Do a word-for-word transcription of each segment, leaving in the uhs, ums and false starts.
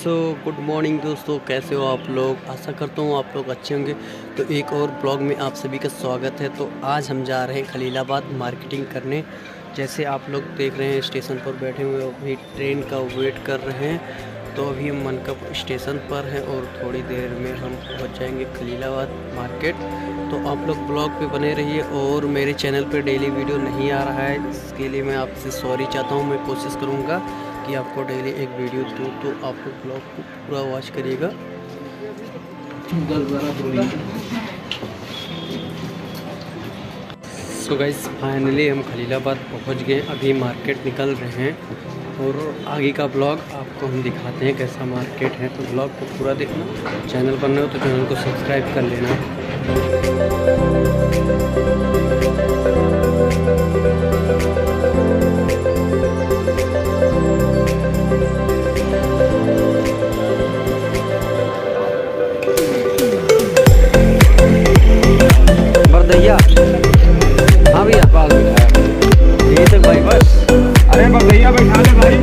So good morning दोस्तों, कैसे हो आप लोग। आशा करता हूँ आप लोग अच्छे होंगे। तो एक और ब्लॉग में आप सभी का स्वागत है। तो आज हम जा रहे हैं खलीलाबाद मार्केटिंग करने। जैसे आप लोग देख रहे हैं स्टेशन पर बैठे हुए अभी ट्रेन का वेट कर रहे हैं। तो अभी हम मनकप स्टेशन पर हैं और थोड़ी देर में हम पहुँच जाएंगे खलीलाबाद मार्केट। तो आप लोग ब्लॉग पे बने रहिए। और मेरे चैनल पे डेली वीडियो नहीं आ रहा है, इसके लिए मैं आपसे सॉरी चाहता हूँ। मैं कोशिश करूँगा कि आपको डेली एक वीडियो दूँ, तो आप लोग ब्लॉग को पूरा वॉच करिएगा। सो गाइस, फाइनली हम खलीलाबाद पहुंच गए। अभी मार्केट निकल रहे हैं और आगे का ब्लॉग आपको हम दिखाते हैं कैसा मार्केट है। तो ब्लॉग को पूरा देखना। चैनल पर नए हो तो चैनल को सब्सक्राइब कर लेना। भैया, हाँ भैया, बाल बैठा यही तक भाई बस। अरे भैया बैठा ले भाई।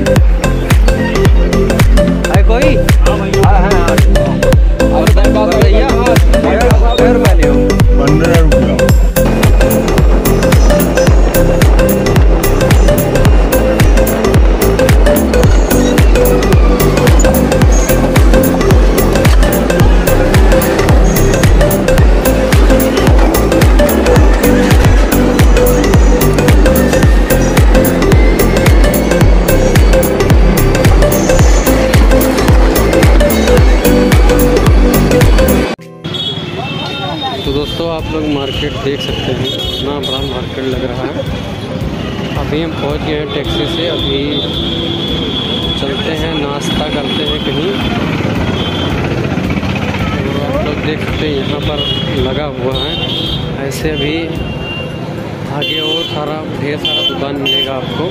है कोई? हाँ भैया, हाँ हाँ और भैया पंद्रह रुपये ले पंद्रह रुपया। तो दोस्तों, आप लोग मार्केट देख सकते हैं, इतना बड़ा मार्केट लग रहा है। अभी हम पहुंच गए हैं टैक्सी से। अभी चलते हैं, नाश्ता करते हैं कहीं। और आप लोग देख सकते हैं यहाँ पर लगा हुआ है। ऐसे अभी आगे और सारा ढेर सारा दुकान मिलेगा आपको।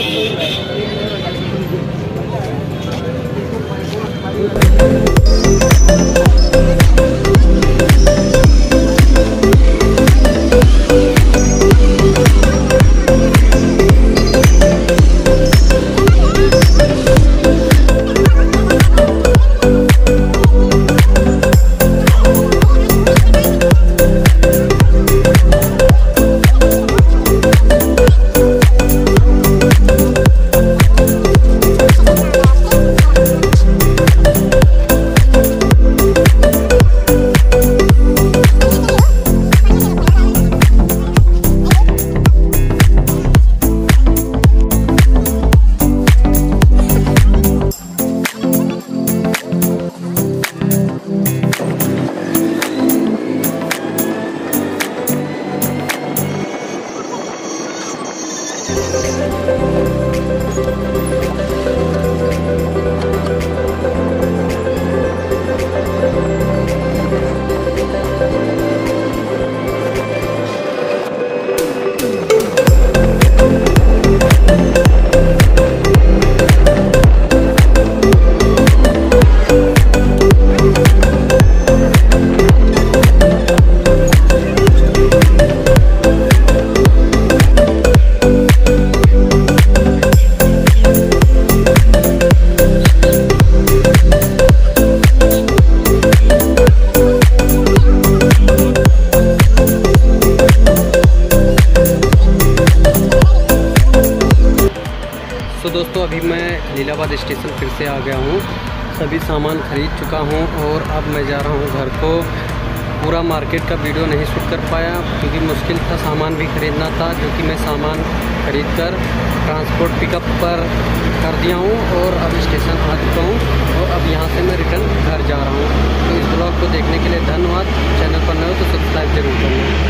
तो दोस्तों, अभी मैं खलीलाबाद स्टेशन फिर से आ गया हूँ। सभी सामान खरीद चुका हूँ और अब मैं जा रहा हूँ घर को। पूरा मार्केट का वीडियो नहीं शूट कर पाया क्योंकि मुश्किल था, सामान भी खरीदना था, जो कि मैं सामान खरीद कर ट्रांसपोर्ट पिकअप पर कर दिया हूँ और अब स्टेशन आ चुका